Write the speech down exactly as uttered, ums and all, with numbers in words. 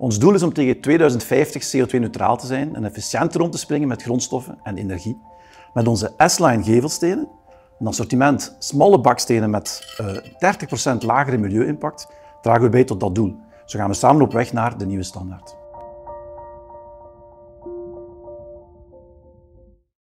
Ons doel is om tegen tweeduizend vijftig C O twee neutraal te zijn en efficiënter om te springen met grondstoffen en energie. Met onze S-line gevelstenen, een assortiment smalle bakstenen met uh, dertig procent lagere milieu-impact, dragen we bij tot dat doel. Zo gaan we samen op weg naar de nieuwe standaard.